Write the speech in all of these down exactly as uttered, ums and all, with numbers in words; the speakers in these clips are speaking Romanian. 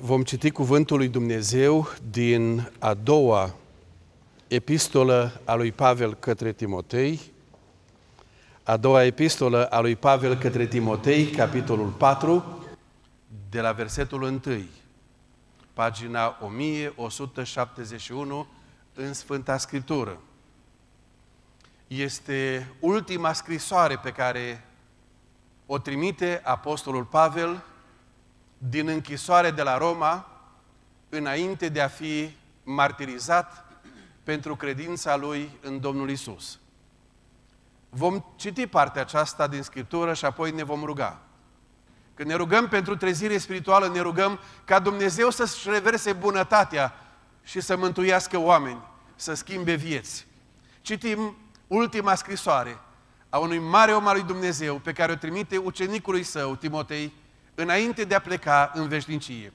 Vom citi cuvântul lui Dumnezeu din a doua epistolă a lui Pavel către Timotei, a doua epistolă a lui Pavel către Timotei, capitolul patru, de la versetul unu, pagina o mie o sută șaptezeci și unu în Sfânta Scriptură. Este ultima scrisoare pe care o trimite Apostolul Pavel din închisoare de la Roma, înainte de a fi martirizat pentru credința lui în Domnul Isus. Vom citi partea aceasta din Scriptură și apoi ne vom ruga. Când ne rugăm pentru trezire spirituală, ne rugăm ca Dumnezeu să-și reverse bunătatea și să mântuiască oameni, să schimbe vieți. Citim ultima scrisoare a unui mare om al lui Dumnezeu pe care o trimite ucenicului său, Timotei, înainte de a pleca în veșnicie.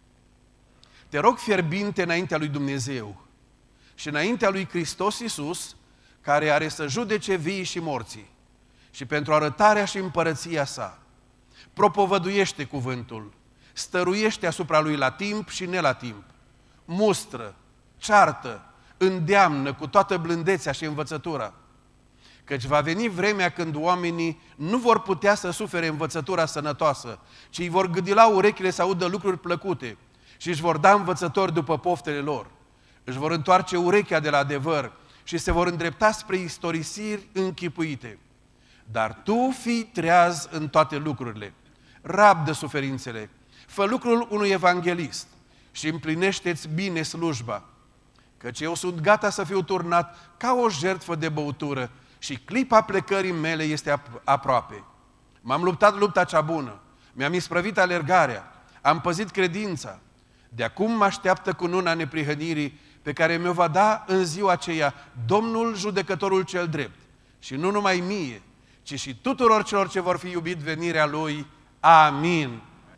Te rog fierbinte înaintea lui Dumnezeu și înaintea lui Hristos Iisus, care are să judece vii și morții, și pentru arătarea și împărăția sa, propovăduiește cuvântul, stăruiește asupra lui la timp și ne la timp, mustră, ceartă, îndeamnă cu toată blândețea și învățătura, căci va veni vremea când oamenii nu vor putea să sufere învățătura sănătoasă, ci îi vor gâdila urechile să audă lucruri plăcute și își vor da învățători după poftele lor. Își vor întoarce urechea de la adevăr și se vor îndrepta spre istorisiri închipuite. Dar tu fii treaz în toate lucrurile, rabdă suferințele, fă lucrul unui evanghelist și împlinește-ți bine slujba, căci eu sunt gata să fiu turnat ca o jertfă de băutură și clipa plecării mele este aproape. M-am luptat lupta cea bună, mi-am isprăvit alergarea, am păzit credința. De acum mă așteaptă cununa neprihănirii pe care mi-o va da în ziua aceea Domnul judecătorul cel drept. Și nu numai mie, ci și tuturor celor ce vor fi iubit venirea Lui. Amin.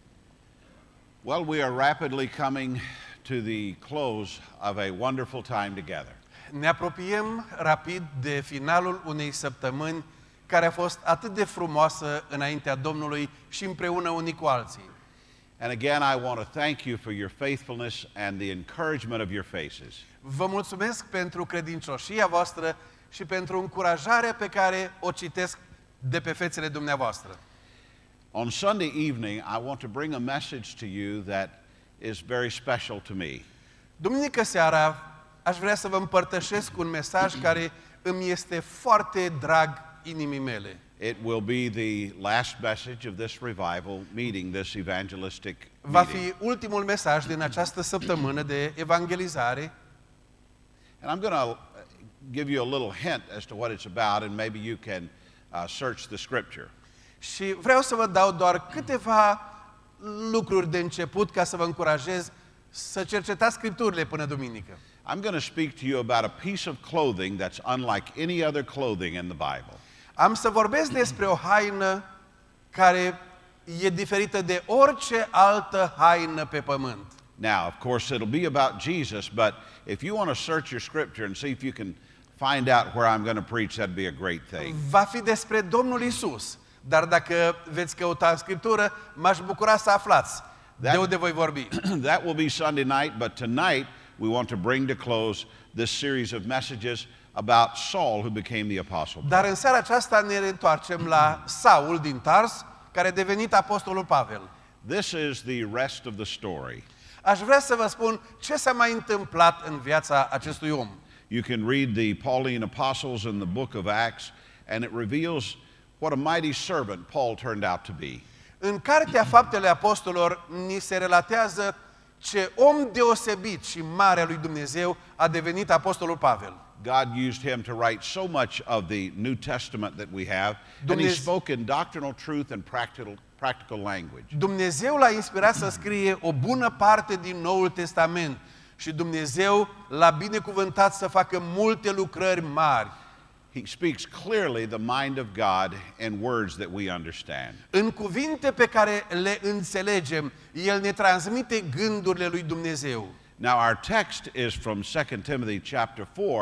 Well, we are rapidly coming to the close of a wonderful time together. Ne apropiem rapid de finalul unei săptămâni care a fost atât de frumoasă înaintea Domnului și împreună unii cu alții. And again, I want to thank you for your faithfulness and the encouragement of your faces. Vă mulțumesc pentru credincioșia voastră și pentru încurajarea pe care o citesc de pe fețele dumneavoastră. On Sunday evening, I want to bring a message to you that is very special to me. Duminică seara aș vrea să vă împărtășesc un mesaj care îmi este foarte drag inimii mele. It will be the last message of this revival meeting, this evangelistic Va meeting. fi ultimul mesaj din această săptămână de evangelizare. And I'm going to give you a little hint as to what it's about, and maybe you can uh, search the scripture. Și vreau să vă dau doar câteva lucruri de început ca să vă încurajez să cercetați Scripturile până duminică. I'm going to speak to you about a piece of clothing that's unlike any other clothing in the Bible. Am să vorbesc despre o haină care e diferită de orice altă haină pe pământ. Now, of course, it'll be about Jesus, but if you want to search your scripture and see if you can find out where I'm going to preach, that'd be a great thing. Va fi despre Domnul Isus, dar dacă veți căuta în Scriptură, m-aș bucura să aflați de unde voi vorbi. That will be Sunday night, but tonight we want to bring to close this series of messages about Saul, who became the apostle. Dar în seara aceasta ne reîntoarcem la Saul din Tars, care a devenit apostolul Pavel. This is the rest of the story. Aș vrea să vă spun ce s-a mai întâmplat în viața acestui om. You can read the Pauline epistles in the book of Acts, and it reveals what a mighty servant Paul turned out to be. În Cartea Faptele Apostolilor ni se relatează ce om deosebit și mare al lui Dumnezeu a devenit apostolul Pavel. God used him to write so much of the New Testament that we have, and he spoke in doctrinal truth and practical, practical language. Dumnezeu l-a inspirat să scrie o bună parte din Noul Testament și Dumnezeu l-a binecuvântat să facă multe lucrări mari. He speaks clearly the mind of God in words that we understand. În cuvinte pe care le înțelegem, el ne transmite gândurile lui Dumnezeu. Now our text is from Second Timothy chapter four,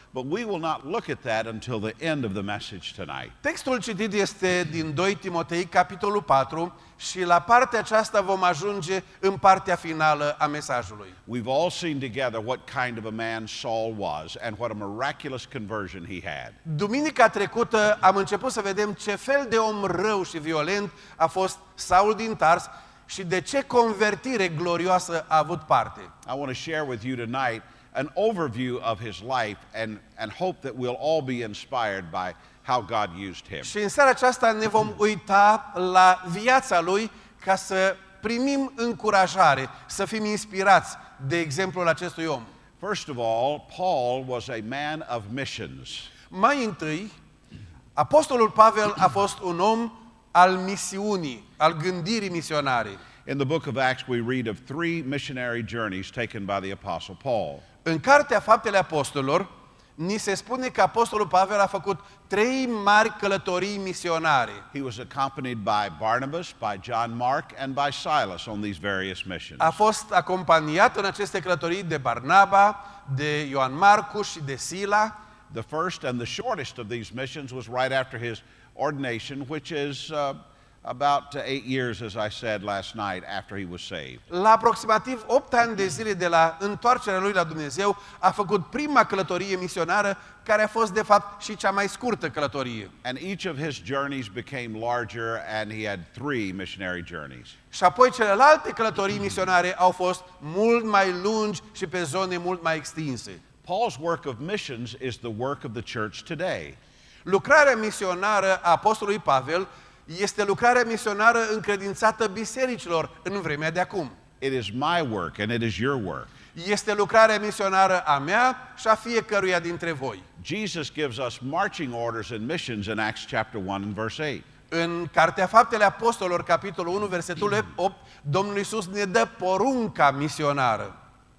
but we will not look at that until the end of the message tonight. Textul citit este din doi Timotei, capitolul patru, și la partea aceasta vom ajunge în partea finală a mesajului. We've all seen together what kind of a man Saul was and what a miraculous conversion he had. Duminica trecută am început să vedem ce fel de om rău și violent a fost Saul din Tars și de ce convertire glorioasă a avut parte. I want to share with you tonight an overview of his life and, and hope that we'll all be inspired by how God used him. Și în seara aceasta ne vom uita la viața lui ca să primim încurajare, să fim inspirați de exemplul acestui om. First of all, Paul was a man of missions. Mai întâi, apostolul Pavel a fost un om al misiunii, al gândirii misionare. In the book of Acts, we read of three missionary journeys taken by the Apostle Paul. În Cartea Faptele Apostolilor, ni se spune că apostolul Pavel a făcut trei mari călătorii misionare. He was accompanied by Barnabas, by John Mark, and by Silas on these various missions. A fost acompaniat în aceste călătorii de Barnaba, de Ioan Marcu și de Sila. The first and the shortest of these missions was right after his ordination, which is uh, about eight years, as I said last night, after he was saved. La aproximativ opt ani de zile de la întoarcerea lui la Dumnezeu, a făcut prima călătorie misionară, care a fost de fapt și cea mai scurtă călătorie. And each of his journeys became larger, and he had three missionary journeys. Și apoi celelalte călătorii misionare au fost mult mai lungi și pe zone mult mai extinse. Paul's work of missions is the work of the church today. Lucrarea misionară a apostolului Pavel este lucrarea misionară încredințată bisericilor în vremea de acum. It is my work and it is your work. Este lucrarea misionară a mea și a fiecăruia dintre voi. Jesus gives us marching orders and missions in Acts chapter one and verse eight. În Cartea Faptele Apostolilor, capitolul unu, versetul opt, Domnul Iisus ne dă porunca misionară.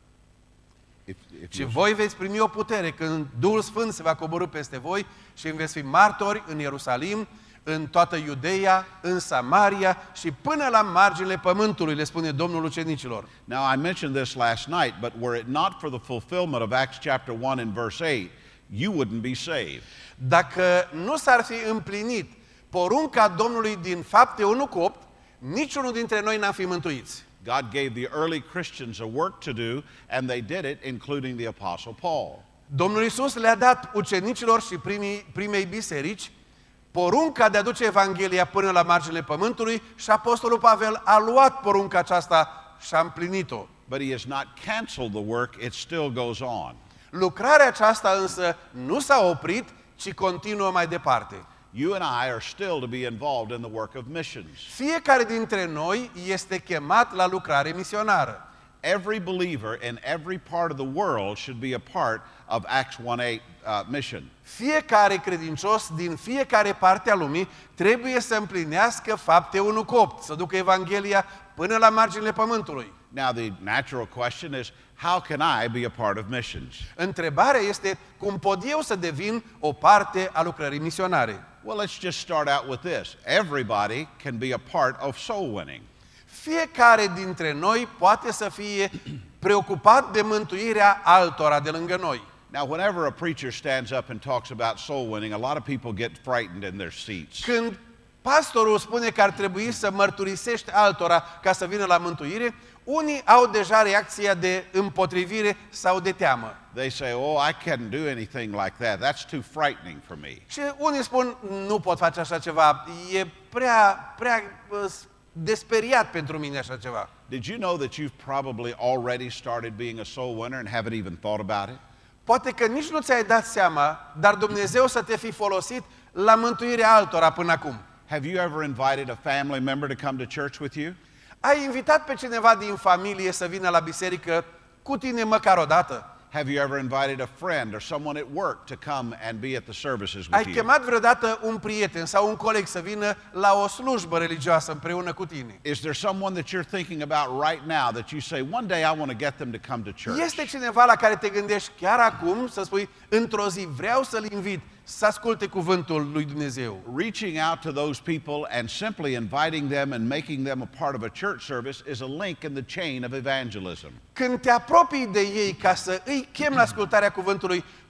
If, if Și you- voi veți primi o putere când Duhul Sfânt se va coborî peste voi și îmi veți fi martori în Ierusalim, în toată Iudeea, în Samaria și până la marginile pământului, le spune Domnul ucenicilor. Now, I mentioned this last night, but were it not for the fulfillment of Acts chapter one and verse eight, you wouldn't be saved. Dacă nu s-ar fi împlinit porunca Domnului din Fapte unu cu opt, niciunul dintre noi n-am fi mântuiți. God gave the early Christians a work to do, and they did it, including the Apostle Paul. Domnul Iisus le-a dat ucenicilor și primii, primei biserici porunca de a duce Evanghelia până la marginile pământului și apostolul Pavel a luat porunca aceasta și a împlinit-o. But he has not canceled the work, it still goes on. Lucrarea aceasta însă nu s-a oprit, ci continuă mai departe. You and I are still to be involved in the work of missions. Fiecare dintre noi este chemat la lucrare misionară. Every believer in every part of the world should be a part of Acts one eight uh, mission. Fiecare credincios din fiecare parte a lumii trebuie să împlinească Fapte unu cu opt, să ducă Evanghelia până la marginile pământului. Now, the natural question is, how can I be a part of missions? Întrebarea este, cum pot eu să devin o parte a lucrării misionare? Well, let's just start out with this. Everybody can be a part of soul winning. Fiecare dintre noi poate să fie preocupat de mântuirea altora de lângă noi. Now, whenever a preacher stands up and talks about soul winning, a lot of people get frightened in their seats. Când pastorul spune că ar trebui să mărturisești altora ca să vină la mântuire, unii au deja reacția de împotrivire sau de teamă. They say, oh, I can't do anything like that. That's too frightening for me. Și unii spun, nu pot face așa ceva, e prea, prea uh, desperiat pentru mine așa ceva. Did you know that you've probably already started being a soul winner and haven't even thought about it? Poate că nici nu ți-ai dat seama, dar Dumnezeu să te fi folosit la mântuirea altora până acum. Have you ever invited a family member to come to church with you? Ai invitat pe cineva din familie să vină la biserică cu tine măcar o dată? Have you ever invited a friend or someone at work to come and be at the services with Ai you? chemat vreodată un prieten sau un coleg să vină la o slujbă religioasă împreună cu tine? Is there someone that you're thinking about right now that you say, one day I want to get them to come to church? Este cineva la care te gândești chiar acum să spui, într-o zi vreau să-l invit să asculte cuvântul lui Dumnezeu? Reaching out to those people and simply inviting them and making them a part of a church service is a link in the chain of evangelism. Când te apropii de ei ca să îi chem la ascultarea cuvântului,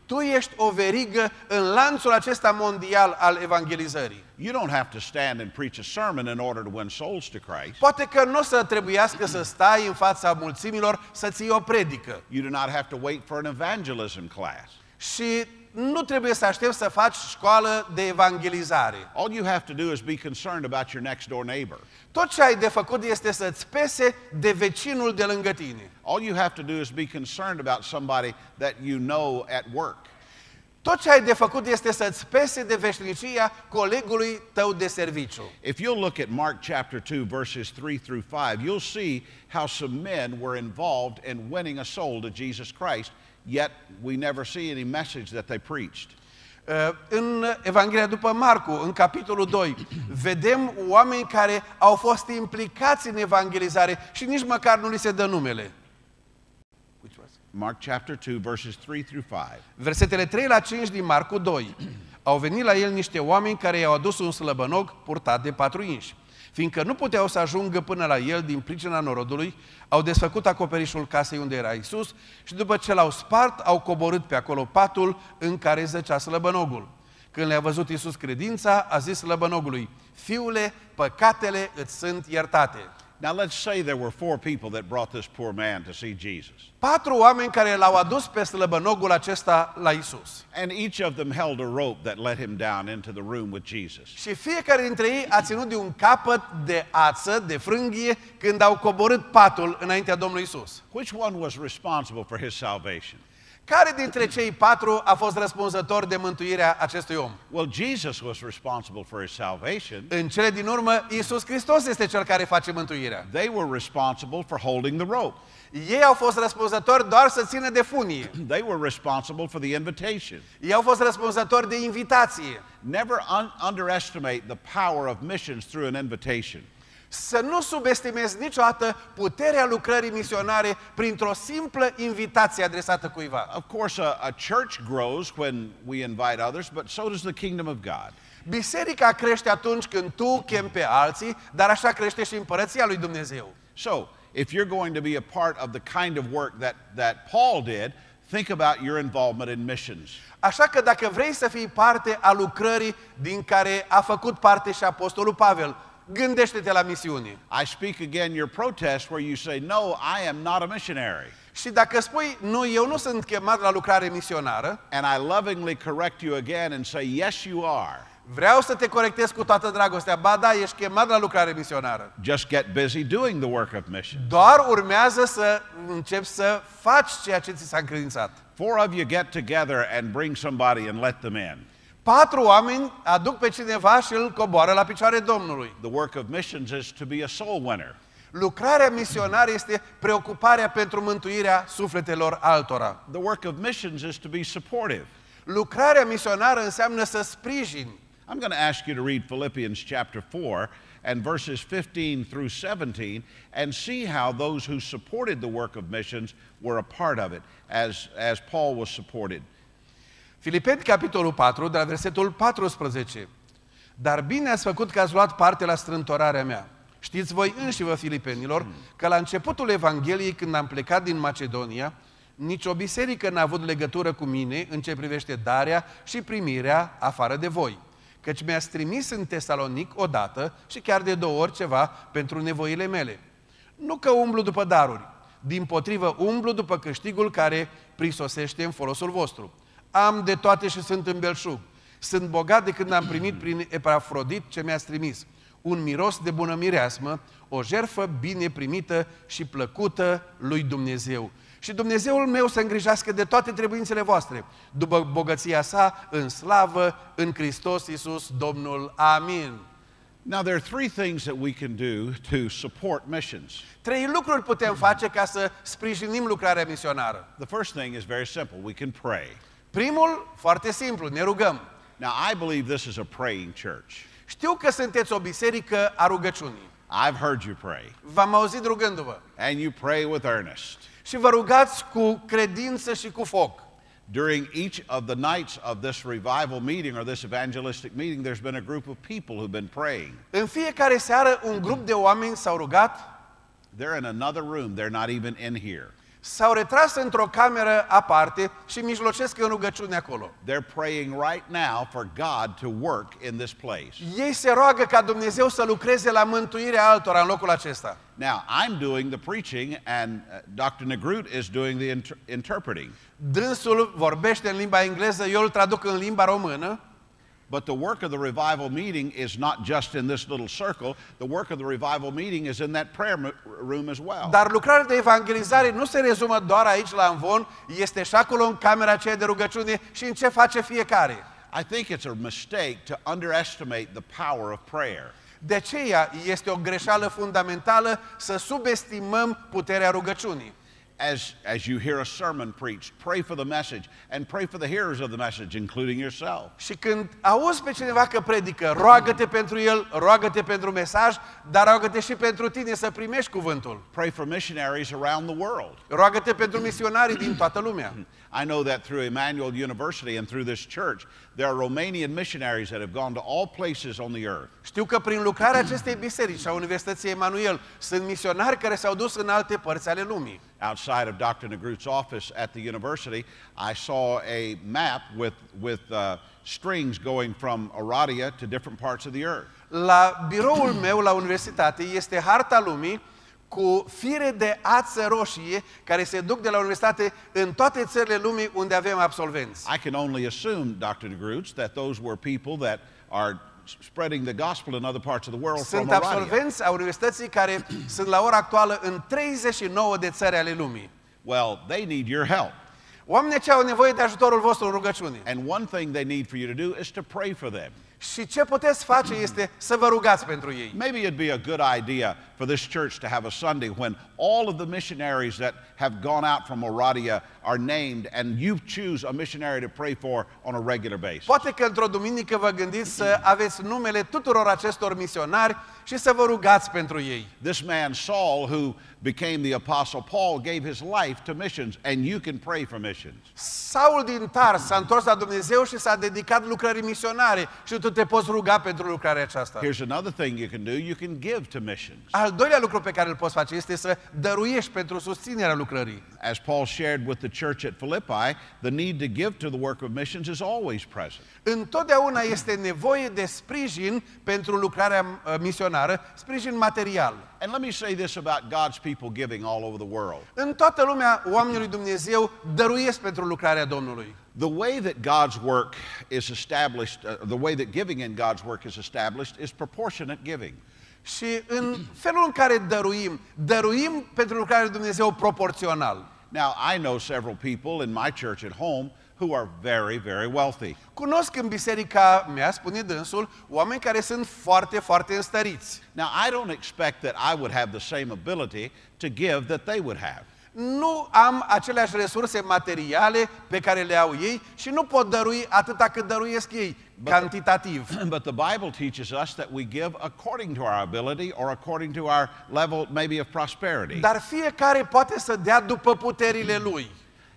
Tu ești o verigă în lanțul acesta mondial al evangelizării. You don't have to stand and preach a sermon in order to win souls to Christ. Poate că nu o să trebuiască să stai în fața mulțimilor să ții o predică. You do not have to wait for an evangelism class. Și nu trebuie să aștepți să faci școală de evangelizare. All you have to do is be concerned about your next door neighbor. Tot ce ai de făcut este să-ți pese de vecinul de lângă tine. All you have to do is be concerned about somebody that you know at work. Tot ce ai de făcut este să-ți pese de veșnicia colegului tău de serviciu. If you'll look at Mark chapter two, verses three through five, you'll see how some men were involved in winning a soul to Jesus Christ, yet we never see any message that they preached. Uh, În Evanghelia după Marcu, în capitolul doi, vedem oameni care au fost implicați în evangelizare și nici măcar nu li se dă numele. Mark chapter two, verses three through five. Versetele trei la cinci din Marcu doi. Au venit la el niște oameni care i-au adus un slăbănog purtat de patru inși. Fiindcă nu puteau să ajungă până la el din pricina norodului, au desfăcut acoperișul casei unde era Iisus și după ce l-au spart, au coborât pe acolo patul în care zăcea slăbănogul. Când le-a văzut Iisus credința, a zis slăbănogului: Fiule, păcatele îți sunt iertate. Now let's say there were four people that brought this poor man to see Jesus. Patru oameni care l-au adus pe slăbănogul acesta la Iisus. And each of them held a rope that let him down into the room with Jesus. Și fiecare dintre ei a ținut de un capăt de ață, de frânghie, când au coborât patul înaintea Domnului Iisus. Which one was responsible for his salvation? Care dintre cei patru a fost răspunzător de mântuirea acestui om? Well, Jesus was responsible for his salvation. În cele din urmă, Iisus Hristos este cel care face mântuirea. They were responsible for holding the rope. Ei au fost răspunzători doar să țină de funie. They were responsible for the invitation. Ei au fost răspunzători de invitație. Never un- underestimate the power of missions through an invitation. Să nu subestimezi niciodată puterea lucrării misionare printr-o simplă invitație adresată cuiva. Of course, a, a church grows when we invite others, but so does the kingdom of God. Biserica crește atunci când tu chemi pe alții, dar așa crește și împărăția lui Dumnezeu. So, if you're going to be a part of the kind of work that, that Paul did, think about your involvement in missions. Așa că dacă vrei să fii parte a lucrării din care a făcut parte și apostolul Pavel, gândește-te la misiune. I speak again your protest where you say, no, I am not a missionary. Și dacă spui, nu, eu nu sunt chemat la lucrare misionară, And I lovingly correct you again and say, yes, you are. vreau să te corectez cu toată dragostea. Ba da, ești chemat la lucrare misionară. Just get busy doing the work of mission. Doar urmează să începi să faci ceea ce ți s-a încredințat. Four of you get together and bring somebody and let them in. Patru oameni aduc pe cineva și îl coboară la picioare Domnului. The work of missions is to be a soul winner. Lucrarea misionară este preocuparea pentru mântuirea sufletelor altora. The work of missions is to be supportive. Lucrarea misionară înseamnă să sprijini. I'm going to ask you to read Philippians chapter four and verses fifteen through seventeen and see how those who supported the work of missions were a part of it as, as Paul was supported. Filipeni, capitolul patru, de la versetul paisprezece. Dar bine ați făcut că ați luat parte la strântorarea mea. Știți voi înși-vă, filipenilor, că la începutul Evangheliei, când am plecat din Macedonia, nicio biserică n-a avut legătură cu mine în ce privește darea și primirea afară de voi. Căci mi-ați trimis în Tesalonic odată și chiar de două ori ceva pentru nevoile mele. Nu că umblu după daruri, dimpotrivă umblu după câștigul care prisosește în folosul vostru. Am de toate și sunt în belșug. Sunt bogat de când am primit prin Epafrodit ce mi-ați trimis. Un miros de bună mireasmă, o jertfă bine primită și plăcută lui Dumnezeu. Și Dumnezeul meu să îngrijească de toate trebuințele voastre, după bogăția sa, în slavă, în Hristos Iisus, Domnul. Amin. Now, there are three things that we can do to support missions. Trei lucruri putem face ca să sprijinim lucrarea misionară. The first thing is very simple. We can pray. Primul, foarte simplu, ne rugăm. Now, I believe this is a praying church. Știu că sunteți o biserică a rugăciunii. I've heard you pray. V-am auzit rugându-vă. And you pray with earnest. Și vă rugați cu credință și cu foc. During each of the nights of this revival meeting or this evangelistic meeting, there's been a group of people who've been praying. În fiecare seară un grup de oameni s-au rugat. They're in another room. They're not even in here. S-au retras într-o cameră aparte și mijlocesc în rugăciune acolo. They're praying right now for God to work in this place. Ei se roagă ca Dumnezeu să lucreze la mântuirea altora în locul acesta. Now, I'm doing the preaching and uh, doctor Negrut is doing the inter interpreting. Dânsul vorbește în limba engleză, eu îl traduc în limba română. But the work of the revival meeting is not just in this little circle. The work of the revival meeting is in that prayer room as well. Dar lucrarea de evangelizare nu se rezumă doar aici la Amvon, este și acolo în camera aceea de rugăciune și în ce face fiecare. I think it's a mistake to underestimate the power of prayer. De aceea este o greșeală fundamentală să subestimăm puterea rugăciunii. As, as you hear a sermon preached, pray for the message and pray for the hearers of the message, including yourself. Și când auzi pe cineva că predică, roagă-te pentru el, roagă-te pentru mesaj, dar roagă-te și pentru tine să primești cuvântul. Pray for missionaries around the world. Roagă-te pentru misionarii din toată lumea. I know that through Emmanuel University and through this church, there are Romanian missionaries that have gone to all places on the earth. Știu că prin lucrarea acestei biserici a Universității Emanuel sunt misionari care s-au dus în alte părți ale lumii. Outside of doctor Negrut's office at the university, I saw a map with, with uh, strings going from Aradia to different parts of the earth. La biroul meu la universitate este harta lumii cu fire de ață roșie care se duc de la universitate în toate țările lumii unde avem absolvenți. I can only assume, doctor Negrut's, that those were people that are spreading the gospel in other parts of the world from Sunt Aradia. absolvenți a universității care sunt la ora actuală în treizeci și nouă de țări ale lumii. Well, they need your help. Oamenii aceia au nevoie de ajutorul vostru în rugăciune. And one thing they need for you to do is to pray for them. Și ce puteți face este să vă rugați pentru ei. Maybe it'd be a good idea for this church to have a Sunday when all of the missionaries that have gone out from Aradia are named and you choose a missionary to pray for on a regular basis. Poate că într-o duminică vă gândiți să aveți numele tuturor acestor misionari și să vă rugați pentru ei. This man Saul, who became the apostle Paul, gave his life to missions, and you can pray for missions. Saul din Tars s-a întors la Dumnezeu și s-a dedicat lucrării misionare și tu te poți ruga pentru lucrarea aceasta. Here's another thing you can do. You can give to missions. Al doilea lucru pe care îl poți face este să dăruiești pentru susținerea lucrării. As Paul shared with the church at Philippi, the need to give to the work of missions is always present. Întotdeauna este nevoie de sprijin pentru lucrarea misionară, sprijin material. And let me say this about God's people giving all over the world. În toată lumea, oamenii lui Dumnezeu dăruiesc pentru lucrarea Domnului. The way that God's work is established, uh, the way that giving in God's work is established is proportionate giving. Și în felul în care dăruim, dăruim pentru lucrarea lui Dumnezeu proporțional. Now, I know several people in my church at home who are very, very wealthy. Cunosc în biserica mea, spune dânsul, oameni care sunt foarte, foarte înstăriți. Now, I don't expect that I would have the same ability to give that they would have. Nu am aceleași resurse materiale pe care le au ei și nu pot dărui atâta cât dăruiesc ei, cantitativ. But the Bible teaches us that we give according to our ability or according to our level maybe of prosperity. Dar fiecare poate să dea după puterile lui.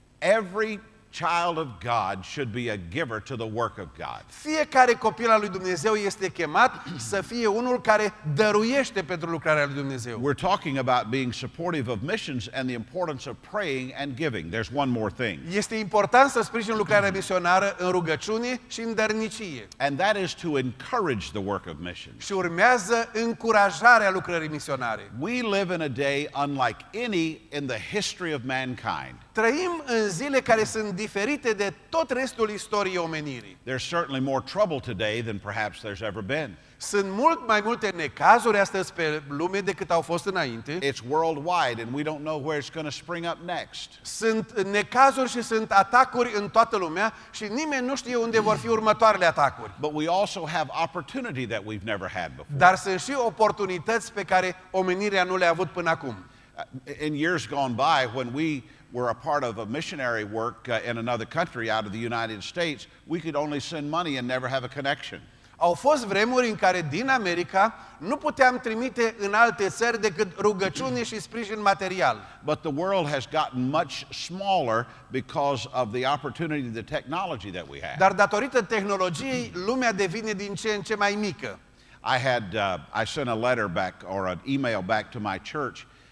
Every child of God should be a giver to the work of God. Fiecare copil al lui Dumnezeu este chemat să fie unul care dăruiește pentru lucrarea lui Dumnezeu. We're talking about being supportive of missions and the importance of praying and giving. There's one more thing. Este important să sprijin lucrarea misionară în rugăciune și în dărnicie. And that is to encourage the work of missions. Și urmează încurajarea lucrării misionare. We live in a day unlike any in the history of mankind. Trăim în zile care sunt diferite de tot restul istoriei omenirii. There's certainly more trouble today than perhaps there's ever been. Sunt mult mai multe necazuri astăzi pe lume decât au fost înainte. It's worldwide and we don't know where it's going to spring up next. Sunt necazuri și sunt atacuri în toată lumea și nimeni nu știe unde vor fi următoarele atacuri. But we also have opportunity that we've never had before. Dar sunt și oportunități pe care omenirea nu le-a avut până acum. In years gone by, when we were a part of a missionary work uh, in another country out of the United States, we could only send money and never have a connection. Au fost vremuri în care din America nu puteam trimite în alte țări decât rugăciune și sprijin material. But the world has gotten much smaller because of the opportunity, the technology that we have. Dar datorită tehnologiei, lumea devine din ce în ce mai mică. I had uh, I sent a letter back or an email back to my church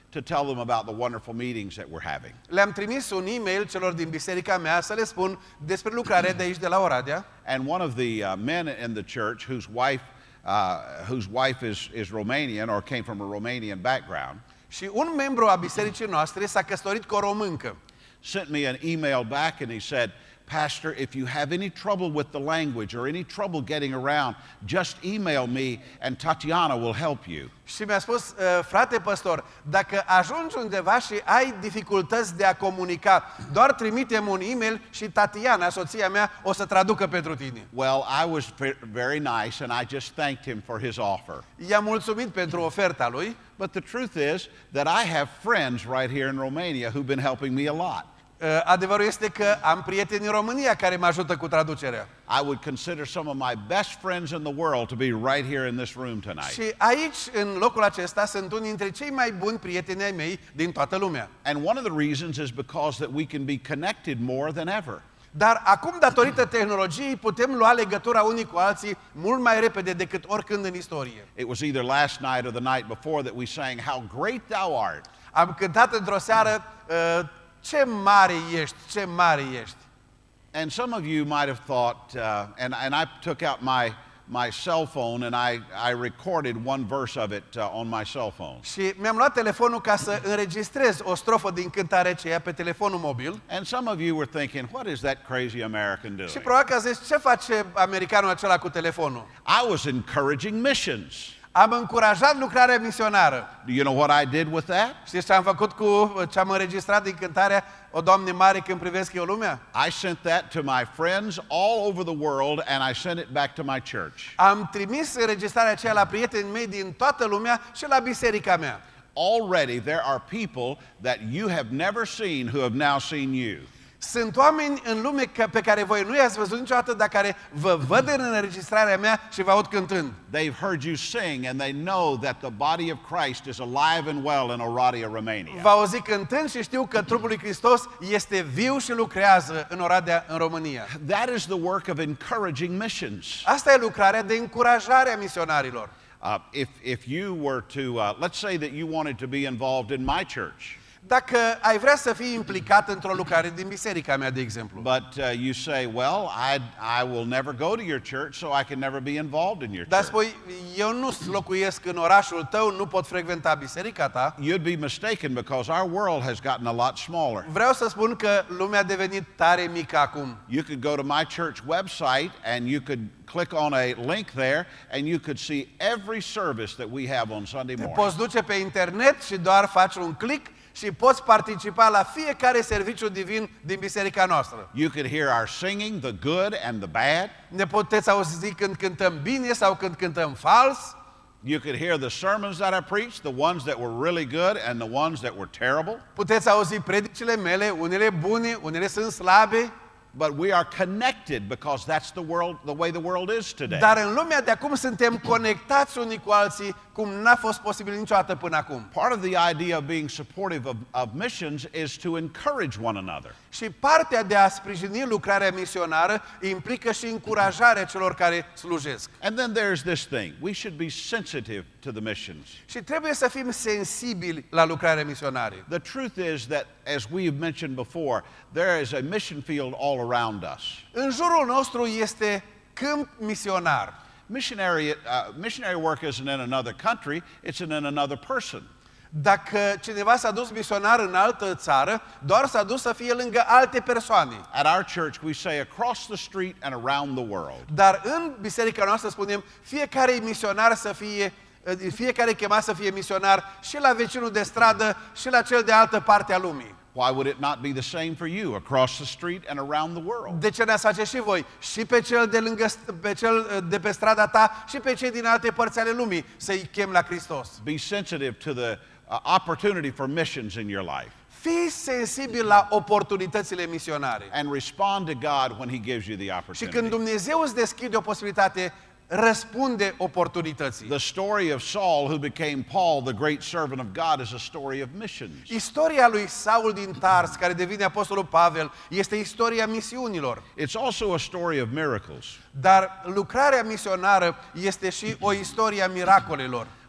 to tell them about the wonderful meetings that we're having. Le-am trimis un e-mail celor din biserica mea să le spun despre lucrarea de aici de la Oradea. And one of the uh, men in the church whose wife uh, whose wife is is Romanian or came from a Romanian background. Și un membru a bisericii noastre s-a căsătorit cu o româncă. Sent me an email back and he said, Pastor, if you have any trouble with the language or any trouble getting around, just email me and Tatiana will help you. Și mi-a spus, frate păstor, dacă ajungi undeva și ai dificultăți de a comunica, doar trimite-mi un e-mail și Tatiana, soția mea, o să traducă pentru tine. Well, I was very nice and I just thanked him for his offer. I-am mulțumit pentru oferta lui. But the truth is that I have friends right here in Romania who've been helping me a lot. Adevărul este că am prieteni în România care mă ajută cu traducerea. I would consider some of my best friends in the world to be right here in this room tonight. Și aici, în locul acesta, sunt unii dintre cei mai buni prieteni ai mei din toată lumea. And one of the reasons is because that we can be connected more than ever. Dar acum, datorită tehnologiei, putem lua legătura unii cu alții mult mai repede decât oricând în istorie. It was either last night or the night before that we sang How Great Thou Art. Am cântat într-o seară uh, ce mare ești, ce mare ești. And some of you might have thought, uh, and, and I took out my, my cell phone and I, I recorded one verse of it uh, on my cell phone. Și mi-am luat telefonul ca să înregistrez o strofă din cântarea aceea pe telefonul mobil. And some of you were thinking, what is that crazy American doing? Și probabil că zici, ce face americanul acela cu telefonul? I was encouraging missions. Am încurajat lucrarea misionară. Do you know what I did with that? Știți ce am făcut cu ce am înregistrat din cântarea O Doamne mare când privesc eu lumea? I sent that to my friends all over the world and I sent it back to my church. Am trimis înregistrarea aceea la prietenii mei din toată lumea și la biserica mea. Already there are people that you have never seen who have now seen you. Sunt oameni în lume pe care voi nu i-ați văzut niciodată, dar care vă văd în înregistrarea mea și vă aud cântând. They've heard you sing and they know that the body of Christ is alive and well in Oradea, Romania. Vă auzi cântând și știu că trupul lui Hristos este viu și lucrează în Oradea, în România. That is the work of encouraging missions. Asta e lucrarea de încurajare a misionarilor. Uh, if, if you were to, uh, let's say that you wanted to be involved in my church. Dacă ai vrea să fii implicat într-o lucrare din biserica mea, de exemplu. But uh, you say, well, I, I will never go to your church, so I can never be involved in your Dar church. spui, eu nu locuiesc în orașul tău, nu pot frecventa biserica ta. You'd be mistaken because our world has gotten a lot smaller. Vreau să spun că lumea a devenit tare mică acum. You could go to my church website and you could click on a link there and you could see every service that we have on Sunday Te morning. poți duce pe internet și doar faci un click și poți participa la fiecare serviciu divin din biserica noastră. You could hear our singing, the good and the bad. Ne puteți auzi când cântăm bine sau când cântăm fals. You could hear the sermons that I preached, the ones that were really good and the ones that were terrible. Puteți auzi predicile mele, unele bune, unele sunt slabe. But we are connected because that's the world, the way the world is today. Dar în lumea de acum suntem conectați unii cu alții cum n-a fost posibil niciodată până acum. Part of the idea of being supportive of, of missions is to encourage one another. Și partea de a sprijini lucrarea misionară implică și încurajarea celor care slujesc. And then there's this thing. We should be sensitive to the missions. Și trebuie să fim sensibili la lucrarea misionară. The truth is that, as we have mentioned before, there is a mission field all around us. În jurul nostru este câmp misionar. Missionary, uh, missionary work isn't in another country, it's in another person. Dacă cineva s-a dus misionar în altă țară, doar s-a dus să fie lângă alte persoane. At our church, we say across the street and around the world. Dar în biserica noastră spunem, fiecare misionar să fie, fiecare chemat să fie misionar și la vecinul de stradă și la cel de altă parte a lumii. Why would it not be the same for you across the street and around the world? De ce n-ați face și voi? Și pe cel de lângă, pe cel de pe strada ta și pe cei din alte părți ale lumii să-i chem la Hristos. Be sensitive to the uh, opportunity for missions in your life. Fii sensibil la oportunitățile misionare. And respond to God when He gives you the Și opportunity. când Dumnezeu îți deschide o posibilitate, răspunde oportunității. The story of Saul, who became Paul, the great servant of God, is a story of missions. Istoria lui Saul din Tars, care devine apostolul Pavel, este istoria misiunilor. It's also a story of miracles. Dar lucrarea misionară este și o istorie a miracolelor.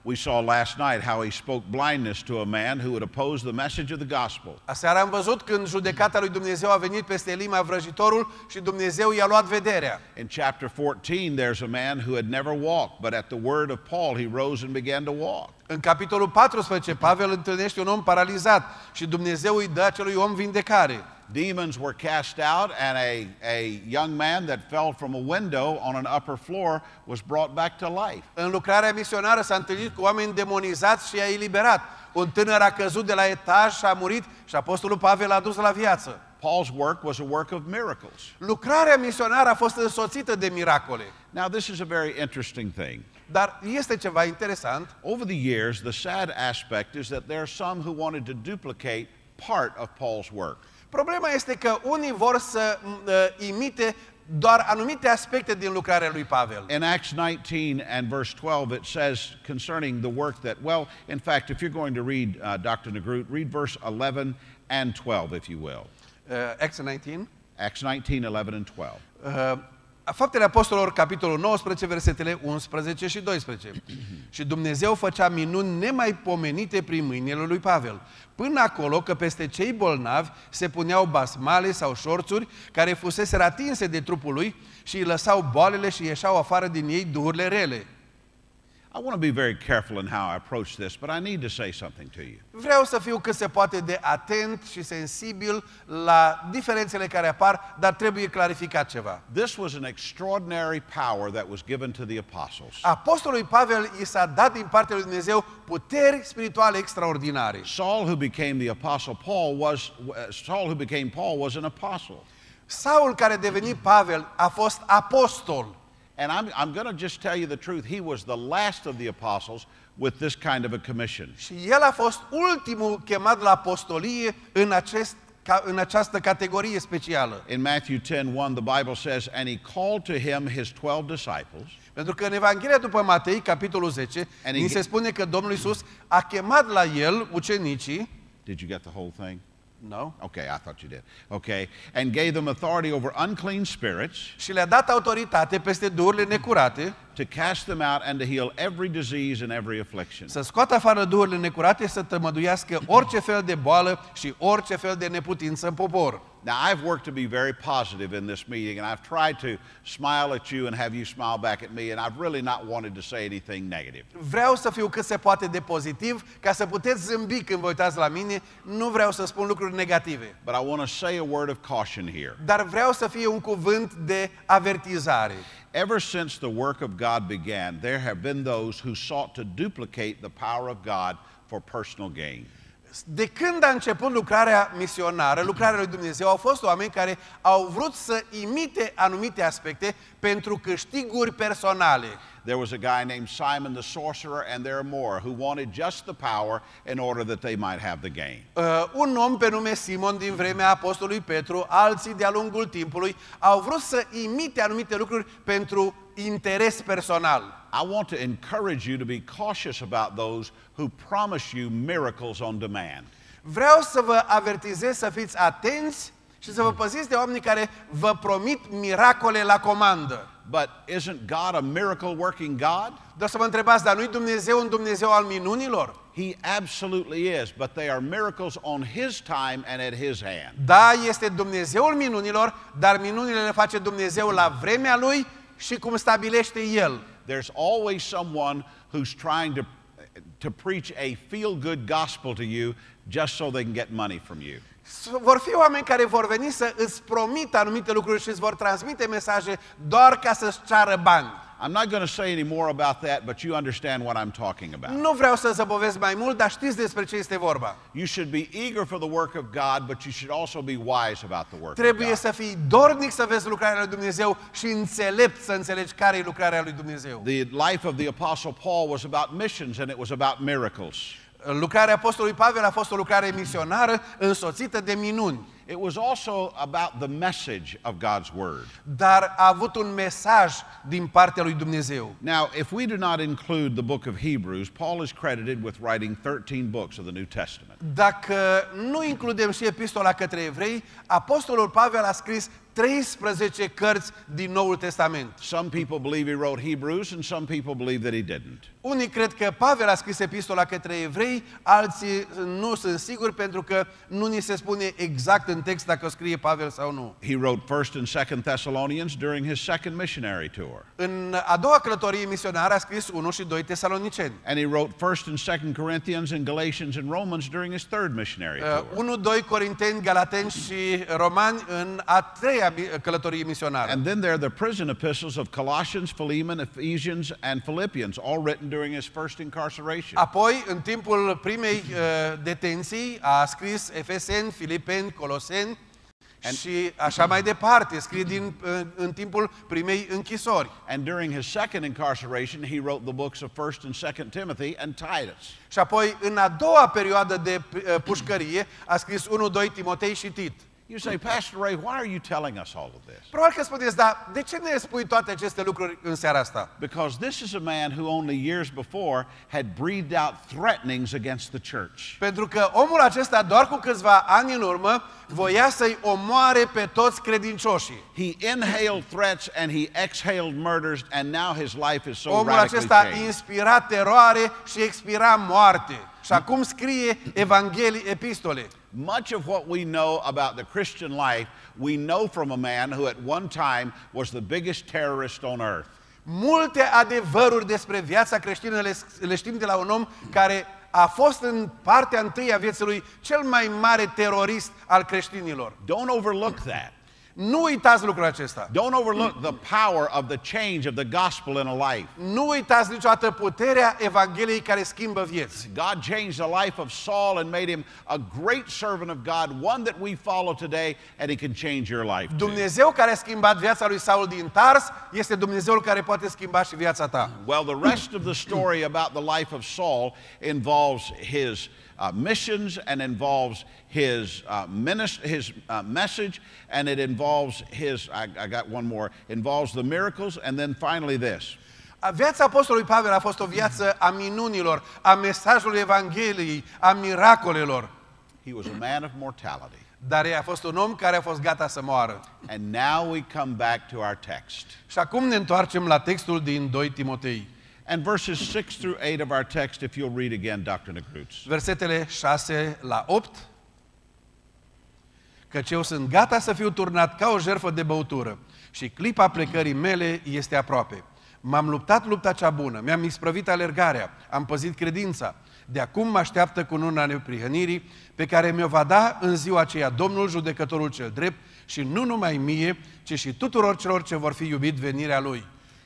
We saw last night how he spoke blindness to a man who would oppose the message of the gospel. Aseară am văzut când judecata lui Dumnezeu a venit peste Elima vrăjitorul și Dumnezeu i-a luat vederea. In chapter fourteen, there's a man who had never walked, but at the word of Paul, he rose and began to walk. În capitolul paisprezece, Pavel întâlnește un om paralizat și Dumnezeu îi dă acelui om vindecare. Demons were cast out, and a, a young man that fell from a window on an upper floor was brought back to life. În lucrarea misionară s-a întâlnit cu oameni demonizați și i-a eliberat. Un tânăr a căzut de la etaj și a murit și apostolul Pavel l-a dus la viață. Paul's work was a work of miracles. Lucrarea misionară a fost însoțită de miracole. Now, this is a very interesting thing. Dar este ceva interesant. Over the years, the sad aspect is that there are some who wanted to duplicate part of Paul's work. Problema este că unii vor să uh, imite doar anumite aspecte din lucrarea lui Pavel. In Acts nineteen and verse twelve, it says concerning the work that, well, in fact, if you're going to read uh, doctor Negroot, read verse eleven and twelve, if you will. Uh, Acts nineteen. Acts nineteen, eleven and twelve. Uh, Faptele Apostolilor, capitolul nouăsprezece, versetele unsprezece și doisprezece. Și Dumnezeu făcea minuni nemaipomenite prin mâinile lui Pavel, până acolo că peste cei bolnavi se puneau basmale sau șorțuri care fusese atinse de trupul lui și îi lăsau boalele și ieșeau afară din ei duhurile rele. I want to be very careful in how I approach this, but I need to say something to you. Vreau să fiu cât se poate de atent și sensibil la diferențele care apar, dar trebuie clarificat ceva. This was an extraordinary power that was given to the apostles. Apostolului Pavel i s-a dat din partea lui Dumnezeu puteri spirituale extraordinare. Saul, who became the apostle Paul, was uh, Saul, who became Paul, was an apostle. Saul, care a devenit Pavel, a fost apostol. And I'm, I'm going to just tell you the truth. He was the last of the apostles with this kind of a commission. Și el a fost ultimul chemat la apostolie în, acest, în această categorie specială. In Matthew ten one, the Bible says, and he called to him his twelve disciples. Pentru că în Evanghelia după Matei, capitolul zece, ni se spune că Domnul Iisus a chemat la el ucenicii. Did you get the whole thing? No. Okay, I thought you did. Okay, and gave them authority over unclean spirits. Și le-a dat autoritate peste duhurile necurate. To cast them out and to heal every disease and every affliction. Să scoată afară duhurile necurate, să tămăduiască orice fel de boală și orice fel de neputință în popor. Now, I've worked to be very positive in this meeting, and I've tried to smile at you and have you smile back at me, and I've really not wanted to say anything negative. Vreau să fiu cât se poate de pozitiv, ca să puteți zâmbi când vă uitați la mine. Nu vreau să spun lucruri negative. But I want to say a word of caution here. Dar vreau să fie un cuvânt de avertizare. Ever since the work of God began, there have been those who sought to duplicate the power of God for personal gain. De când a început lucrarea misionară, lucrarea lui Dumnezeu, au fost oameni care au vrut să imite anumite aspecte pentru câștiguri personale. There was a guy named Simon the sorcerer, and there are more, who wanted just the power in order that they might have the gain. Uh, un om pe nume Simon din vremea apostolului Petru, alții de-a lungul timpului, au vrut să imite anumite lucruri pentru interes personal. I want to encourage you to be cautious about those who promise you miracles on demand. Vreau să vă avertizez să fiți atenți și să vă păziți de oamenii care vă promit miracole la comandă. But isn't God a miracle working God? Dar să vă întrebați, dar nu-i Dumnezeu un Dumnezeu al minunilor? He absolutely is, but they are miracles on His time and at His hand. Da, este Dumnezeul minunilor, dar minunile le face Dumnezeu la vremea Lui și cum stabilește El. There's always someone who's trying to, to preach a feel-good gospel to you just so they can get money from you. Vor fi oameni care vor veni să îți promită anumite lucruri și îți vor transmite mesaje doar ca să-ți ceară bani. I'm not going to say any more about that, but you understand what I'm talking about. Nu vreau să zăbovesc mai mult, dar știți despre ce este vorba. You should be eager for the work of God, but you should also be wise about the work Trebuie of God. să fii dornic să vezi lucrarea lui Dumnezeu și înțelept să înțelegi care e lucrarea lui Dumnezeu. The life of the Apostle Paul was about missions, and it was about miracles. Lucrarea apostolului Pavel a fost o lucrare misionară însoțită de minuni. It was also about the message of God's Word. Dar a avut un mesaj din partea lui Dumnezeu. Now, if we do not include the book of Hebrews, Paul is credited with writing thirteen books of the New Testament. Dacă nu includem și epistola către evrei, apostolul Pavel a scris treisprezece cărți din Noul Testament. Some people believe he wrote Hebrews and some people believe that he didn't. Unii cred că Pavel a scris epistola către evrei, alții nu sunt siguri pentru că nu ni se spune exact în text dacă o scrie Pavel sau nu. He wrote First and Second Thessalonians during his second missionary tour. În a doua călătorie misionară a scris unu și doi Tesaloniceni. And he wrote First and Second Corinthians and Galatians and Romans during his third missionary tour. Uh, unu, doi Corinteni, Galateni și Romani în a treia călătorie misionară. And then there are the prison epistles of Colossians, Philemon, Ephesians and Philippians, all written during his first incarceration. Apoi, în timpul primei uh, detenții, a scris Efeseni, Filipeni, Coloseni și așa mai departe, scrie din, uh, în timpul primei închisori. And during his second incarceration, he wrote the books of First and Second Timothy and Titus. Și apoi, în a doua perioadă de uh, pușcărie, a scris unu, doi Timotei și Tit. You say, Pastor Ray, why are you telling us all of this? Probabil că spuneți, dar de ce ne spui toate aceste lucruri în seara asta? Because this is a man who only years before had breathed out threatenings against the church. Pentru că omul acesta, doar cu câțiva ani în urmă, voia să-i omoare pe toți credincioșii. He inhaled threats and he exhaled murders, and now his life is so Omul radically acesta changed. inspira teroare și expira moarte. Și acum scrie Evanghelii, epistole. Much of what we know about the Christian life, we know from a man who at one time was the biggest terrorist on earth. Multe adevăruri despre viața creștină le, le știm de la un om care a fost în partea întâi a vieții lui cel mai mare terorist al creștinilor. Don't overlook that. Nu uitați lucrul acesta. Don't overlook the power of the change of the gospel in a life. Nu uitați niciodată puterea Evangheliei care schimbă vieți. God changed the life of Saul and made him a great servant of God, one that we follow today, and he can change your life too. Dumnezeu care a schimbat viața lui Saul din Tars este Dumnezeul care poate schimba și viața ta. Well, the rest of the story about the life of Saul involves his uh, missions and involves his uh, minist- his uh, message, and it involves his, I, I got one more, involves the miracles, and then finally this. Viața apostolului Pavel a fost o viață a minunilor, a mesajului Evangheliei, a miracolelor. He was a man of mortality. Dar el a fost un om care a fost gata să moară. And now we come back to our text. Și acum ne întoarcem la textul din doi Timotei. And verses six through eight of our text, if you'll read again, doctor Negrutz. Versetele șase la opt. Căci eu sunt gata să fiu turnat ca o jertfă de băutură și clipa plecării mele este aproape. M-am luptat lupta cea bună, mi-am isprăvit alergarea, am păzit credința. De acum mă așteaptă cununa neprihănirii pe care mi-o va da în ziua aceea Domnul judecătorul cel drept și nu numai mie, ci și tuturor celor ce vor fi iubit venirea Lui.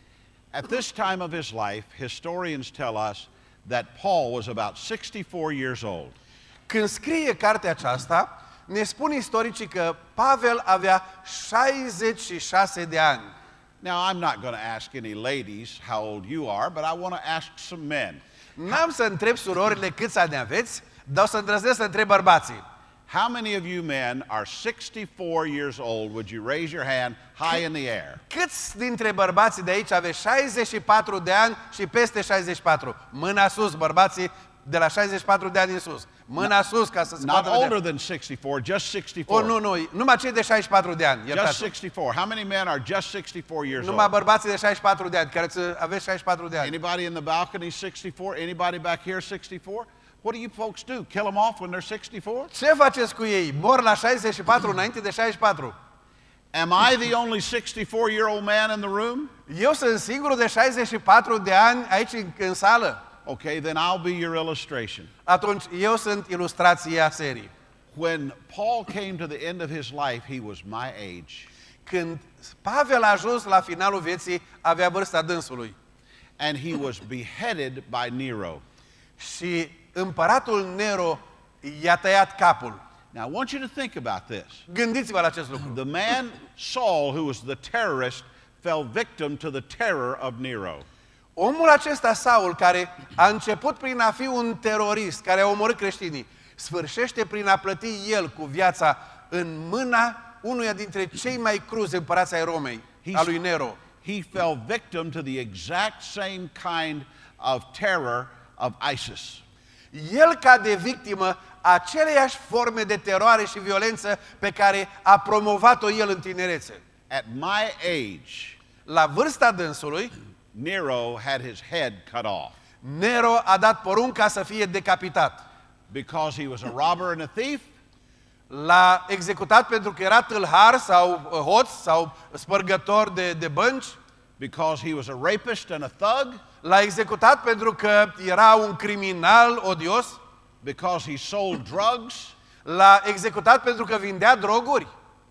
At this time of his life, historians tell us that Paul was about sixty-four years old. Când scrie cartea aceasta, ne spun istoricii că Pavel avea șaizeci și șase de ani. Now, I'm not going to ask any ladies how old you are, but I want to ask some men. N-am să întreb surorile câți ani aveți, dar o să îndrăznesc să întreb bărbații. How many of you men are sixty-four years old? Would you raise your hand high in the air? Câți dintre bărbații de aici aveți șaizeci și patru de ani și peste șaizeci și patru? Mâna sus, bărbații de la șaizeci și patru de ani în sus. Mâna sus ca să se Not poată vedea. older than sixty-four, just sixty-four. O, nu, nu, numai cei de șaizeci și patru de ani. Just Iertați. sixty-four. How many men are just sixty-four years Numai old? bărbații de șaizeci și patru de ani, care să aveți șaizeci și patru de ani. Anybody in the balcony sixty-four? Anybody back here sixty-four? What do you folks do? Kill them off when they're sixty-four? Ce faceți cu ei? Mor la șaizeci și patru înainte de șaizeci și patru. Am I the only sixty-four-year-old man in the room? Eu sunt singurul de șaizeci și patru de ani aici în, în sală. Okay, then I'll be your illustration. Atunci eu sunt ilustrația serii. When Paul came to the end of his life, he was my age. Când Pavel a ajuns la finalul vieții, avea vârsta dânsului. And he was beheaded by Nero. Și împăratul Nero i-a tăiat capul. Now, I want you to think about this. Gândiți-vă la acest lucru. The man, Saul, who was the terrorist, fell victim to the terror of Nero. Omul acesta, Saul, care a început prin a fi un terorist, care a omorât creștinii, sfârșește prin a plăti el cu viața în mâna unuia dintre cei mai cruzi împărați ai Romei, a lui Nero. He fell victim to the exact same kind of terror of ISIS. el cade victimă aceleiași forme de teroare și violență pe care a promovat-o el în tinerețe. At my age, La vârsta dânsului, Nero had his head cut off Nero a dat porunca să fie decapitat. because he was a robber and a thief, L-a executat pentru că era tâlhar sau uh, hoț sau spărgător de, de bănci. because he was a rapist and a thug, L-a executat pentru că era un criminal odios. because he sold drugs. L-a executat pentru că vindea droguri.